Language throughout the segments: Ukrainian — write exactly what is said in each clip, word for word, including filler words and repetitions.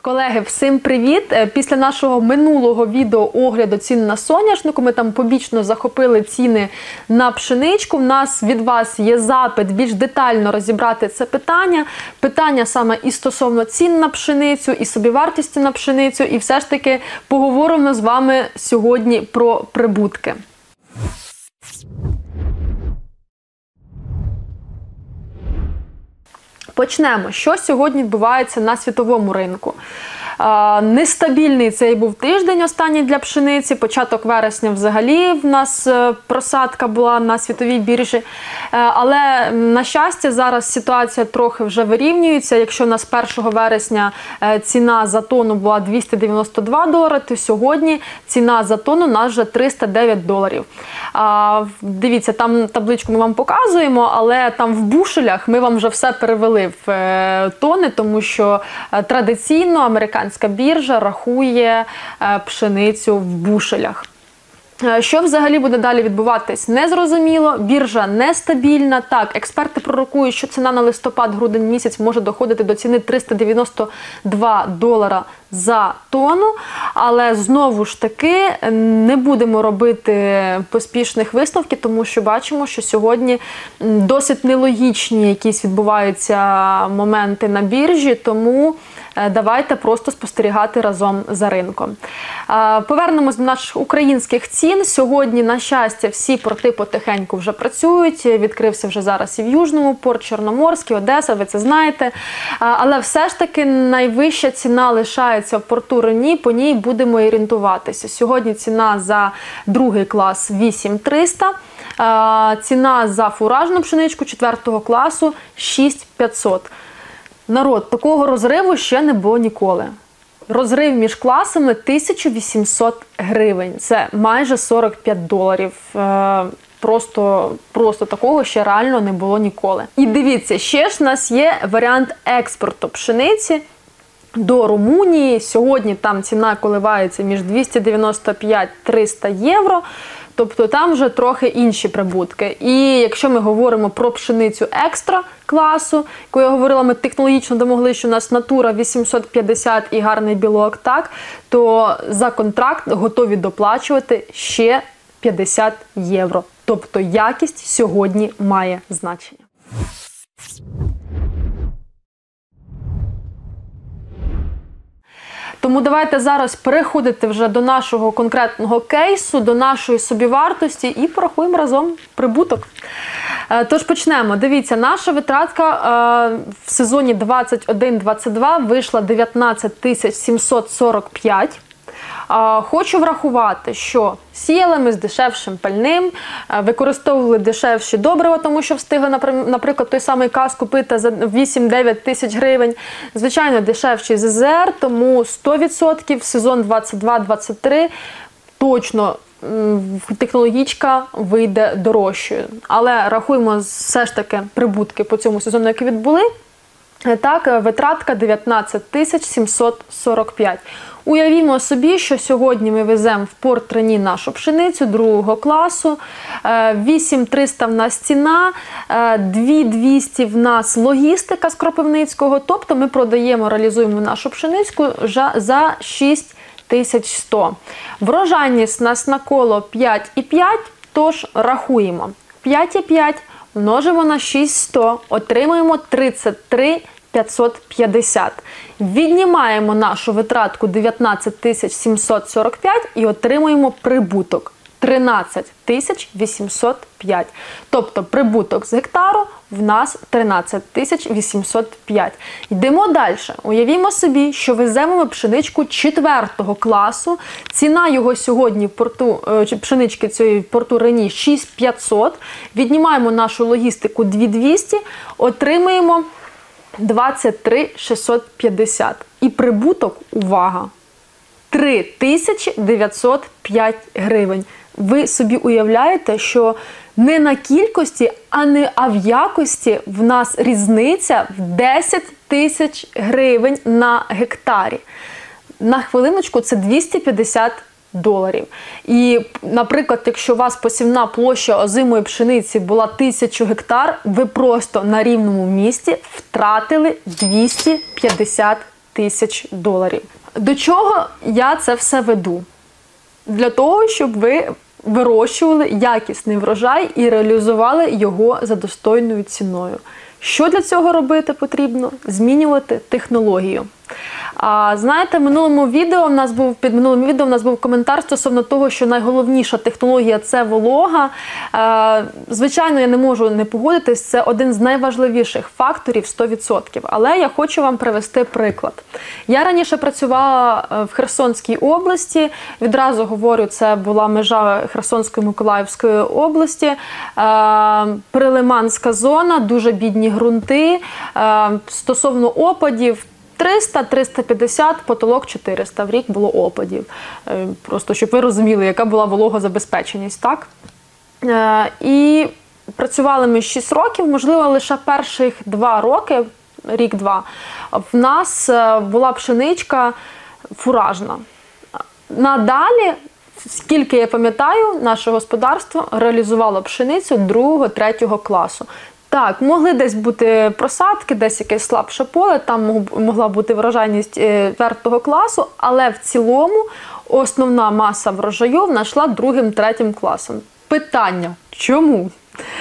Колеги, всім привіт! Після нашого минулого відео огляду цін на соняшнику, ми там побічно захопили ціни на пшеничку. У нас від вас є запит більш детально розібрати це питання. Питання саме і стосовно цін на пшеницю, і собівартості на пшеницю. І все ж таки поговоримо з вами сьогодні про прибутки. Почнемо. Що сьогодні відбувається на світовому ринку? Нестабільний цей був тиждень останній для пшениці. Початок вересня взагалі в нас просадка була на світовій біржі. Але, на щастя, зараз ситуація трохи вже вирівнюється. Якщо у нас першого вересня ціна за тонну була двісті дев'яносто два долари, то сьогодні ціна за тонну у нас вже триста дев'ять доларів. Дивіться, там табличку ми вам показуємо, але там в бушелях ми вам вже все перевели в тони, тому що традиційно американська біржа рахує пшеницю в бушелях. Що взагалі буде далі відбуватись, незрозуміло, біржа нестабільна. Так, експерти пророкують, що ціна на листопад-грудень місяць може доходити до ціни триста дев'яносто два долара за тонну, але знову ж таки не будемо робити поспішних висновків, тому що бачимо, що сьогодні досить нелогічні якісь відбуваються моменти на біржі, тому давайте просто спостерігати разом за ринком. Повернемось до наших українських цін. Сьогодні, на щастя, всі порти потихеньку вже працюють. Відкрився вже зараз і в Южному порт, Чорноморський, Одеса, ви це знаєте. Але все ж таки найвища ціна лишається в порту Рені, по ній будемо орієнтуватися. Сьогодні ціна за другий клас вісім триста, ціна за фуражну пшеничку четвертого класу шість п'ятсот. Народ, такого розриву ще не було ніколи. Розрив між класами тисяча вісімсот гривень. Це майже сорок п'ять доларів. Просто, просто такого ще реально не було ніколи. І дивіться, ще ж у нас є варіант експорту пшениці до Румунії. Сьогодні там ціна коливається між двісті дев'яносто п'ять - триста євро. Тобто там вже трохи інші прибутки. І якщо ми говоримо про пшеницю екстра класу, яку я говорила, ми технологічно домогли, що у нас натура вісімсот п'ятдесят і гарний білок, так, то за контракт готові доплачувати ще п'ятдесят євро. Тобто якість сьогодні має значення. Тому давайте зараз переходити вже до нашого конкретного кейсу, до нашої собівартості і порахуємо разом прибуток. Тож почнемо. Дивіться, наша витратка в сезоні двадцять один двадцять два вийшла дев'ятнадцять тисяч сімсот сорок п'ять. Хочу врахувати, що сіяли ми з дешевшим пальним, використовували дешевші добрива, тому що встигли, наприклад, той самий каз купити за вісім-дев'ять тисяч гривень. Звичайно, дешевший зе зет ер, тому сто відсотків сезон двадцять два двадцять три точно технологічка вийде дорожчою. Але рахуємо все ж таки прибутки по цьому сезону, які відбули. Так, витратка дев'ятнадцять тисяч сімсот сорок п'ять. Уявімо собі, що сьогодні ми веземо в порт Рені нашу пшеницю другого класу, вісім триста в нас ціна, дві двісті в нас логістика з Кропивницького, тобто ми продаємо, реалізуємо нашу пшеницю за шість тисяч сто. Врожайність у нас на коло п'ять і п'ять, тож рахуємо. п'ять і п'ять множимо на шість тисяч сто, отримуємо тридцять три тисячі п'ятсот п'ятдесят. Віднімаємо нашу витратку дев'ятнадцять тисяч сімсот сорок п'ять і отримуємо прибуток тринадцять тисяч вісімсот п'ять. Тобто прибуток з гектару в нас тринадцять тисяч вісімсот п'ять. Йдемо далі. Уявімо собі, що веземо ми пшеничку четвертого класу. Ціна його сьогодні в порту, пшенички цієї в порту Рені шість тисяч п'ятсот. Віднімаємо нашу логістику дві двісті, отримуємо двадцять три тисячі шістсот п'ятдесят. І прибуток, увага, три тисячі дев'ятсот п'ять гривень. Ви собі уявляєте, що не на кількості, а не а в якості в нас різниця в десять тисяч гривень на гектарі. На хвилиночку це двісті п'ятдесят доларів. І, наприклад, якщо у вас посівна площа озимої пшениці була тисячу гектар, ви просто на рівному місці втратили двісті п'ятдесят тисяч доларів. До чого я це все веду? Для того, щоб ви вирощували якісний врожай і реалізували його за достойною ціною. Що для цього робити потрібно? Змінювати технологію. А знаєте, в минулому відео в нас був під минулим відео в нас був коментар стосовно того, що найголовніша технологія це волога. Е, звичайно, я не можу не погодитись, це один з найважливіших факторів сто відсотків. Але я хочу вам привести приклад. Я раніше працювала в Херсонській області. Відразу говорю, це була межа Херсонської Миколаївської області. Е, Прилиманська зона, дуже бідні ґрунти. Е, стосовно опадів, триста - триста п'ятдесят, потолок чотириста в рік було опадів. Просто, щоб ви розуміли, яка була вологозабезпеченість, так? І працювали ми шість років, можливо, лише перших два роки, рік-два, в нас була пшеничка фуражна. Надалі, скільки я пам'ятаю, наше господарство реалізувало пшеницю другого-третього класу. Так, могли десь бути просадки, десь якесь слабше поле, там могла бути врожайність четвертого класу, але в цілому основна маса врожаю знайшла другим-третім класом. Питання – чому?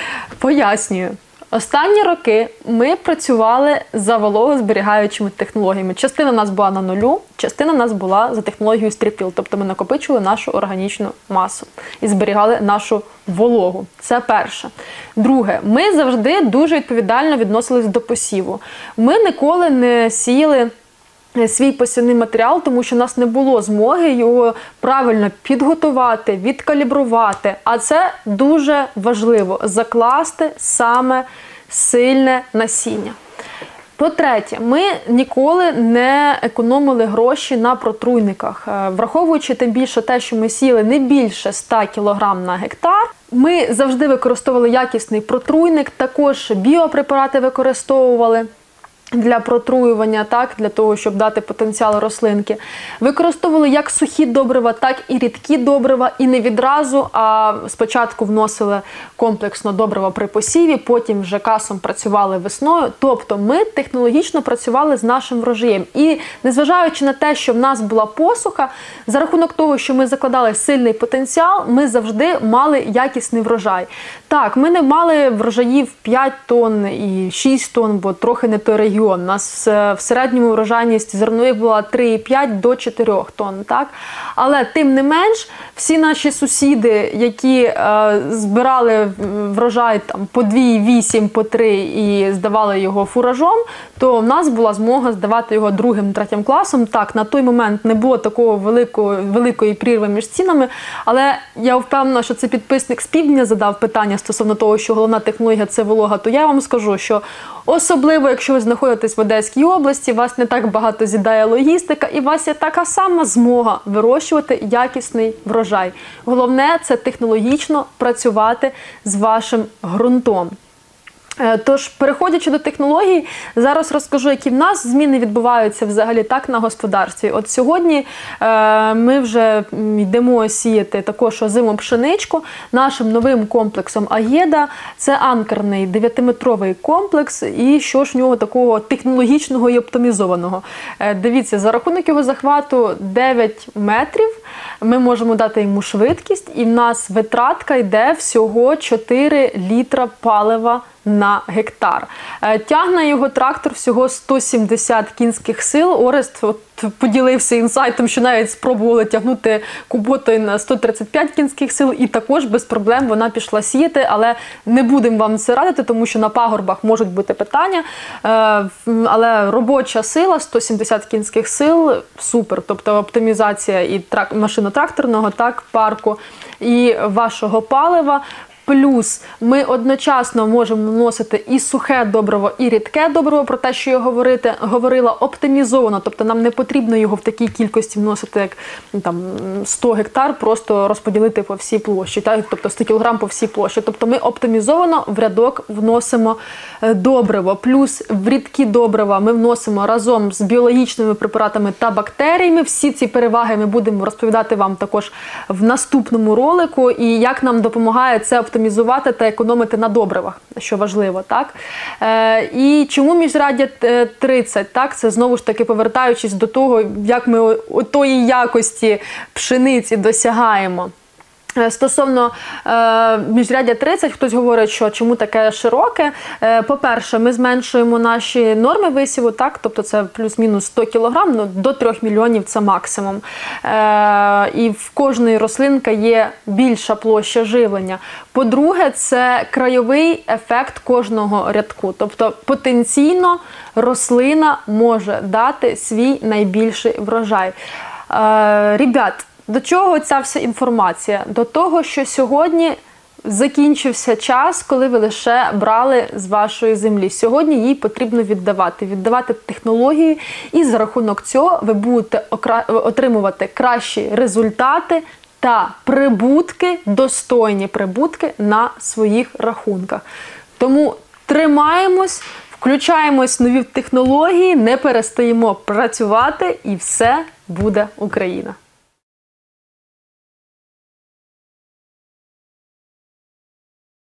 Пояснюю. Останні роки ми працювали за вологозберігаючими технологіями. Частина у нас була на нулю, частина у нас була за технологією стріпіл. Тобто ми накопичували нашу органічну масу і зберігали нашу вологу. Це перше. Друге, ми завжди дуже відповідально відносились до посіву. Ми ніколи не сіяли свій посівний матеріал, тому що у нас не було змоги його правильно підготувати, відкалібрувати. А це дуже важливо – закласти саме сильне насіння. По-третє, ми ніколи не економили гроші на протруйниках. Враховуючи тим більше те, що ми сіяли не більше ста кілограм на гектар, ми завжди використовували якісний протруйник, також біопрепарати використовували для протруювання, так, для того, щоб дати потенціал рослинки. Використовували як сухі добрива, так і рідкі добрива, і не відразу, а спочатку вносили комплексно добрива при посіві, потім вже касом працювали весною. Тобто ми технологічно працювали з нашим врожаєм. І незважаючи на те, що в нас була посуха, за рахунок того, що ми закладали сильний потенціал, ми завжди мали якісний врожай. Так, ми не мали врожаїв п'ять тонн і шість тонн, бо трохи не той регіон. У нас в середньому врожайність зернових була три і п'ять до чотирьох тонн, так? Але тим не менш, всі наші сусіди, які е, збирали врожай там, по дві і вісім, по три і здавали його фуражом, то в нас була змога здавати його другим, третім класом. Так, на той момент не було такого великої, великої прірви між цінами, але я впевнена, що це підписник з півдня задав питання стосовно того, що головна технологія – це волога, то я вам скажу, що особливо, якщо ви знаходитесь в Одеській області, вас не так багато з'їдає логістика, і у вас є така сама змога вирощувати якісний врожай. Головне – це технологічно працювати з вашим ґрунтом. Тож, переходячи до технологій, зараз розкажу, які в нас зміни відбуваються взагалі так на господарстві. От сьогодні е, ми вже йдемо сіяти також озиму пшеничку нашим новим комплексом Агеда. Це анкерний дев'ятиметровий комплекс. І що ж в нього такого технологічного і оптимізованого? Е, дивіться, за рахунок його захвату дев'ять метрів ми можемо дати йому швидкість, і в нас витратка йде всього чотири літра палива на гектар. Тягне його трактор всього сто сімдесят кінських сил. Орест от поділився інсайтом, що навіть спробували тягнути куботою на сто тридцять п'ять кінських сил, і також без проблем вона пішла сіяти, але не будемо вам це радити, тому що на пагорбах можуть бути питання. Але робоча сила сто сімдесят кінських сил – супер. Тобто оптимізація і машино-тракторного так, парку, і вашого палива. Плюс ми одночасно можемо вносити і сухе добриво, і рідке добриво, про те, що я говорити, говорила, оптимізовано. Тобто нам не потрібно його в такій кількості вносити, як там, сто гектар, просто розподілити по всій площі, так? Тобто сто кілограм по всій площі. Тобто ми оптимізовано в рядок вносимо добриво. Плюс в рідкі добрива ми вносимо разом з біологічними препаратами та бактеріями. Всі ці переваги ми будемо розповідати вам також в наступному ролику. І як нам допомагає це оптимізувати оптимізувати та економити на добривах, що важливо, так? Е, і чому міжряддя тридцять, так? Це знову ж таки повертаючись до того, як ми отої якості пшениці досягаємо. Стосовно е, міжряддя тридцять, хтось говорить, що чому таке широке. Е, по-перше, ми зменшуємо наші норми висіву, так, тобто це плюс-мінус сто кілограм, ну, до трьох мільйонів це максимум. Е, і в кожної рослинки є більша площа живлення. По-друге, це краєвий ефект кожного рядку, тобто потенційно рослина може дати свій найбільший врожай. Е, ребят, до чого ця вся інформація? До того, що сьогодні закінчився час, коли ви лише брали з вашої землі. Сьогодні їй потрібно віддавати, віддавати технології, і за рахунок цього ви будете отримувати кращі результати та прибутки, достойні прибутки на своїх рахунках. Тому тримаємось, включаємось в нові технології, не перестаємо працювати, і все буде Україна.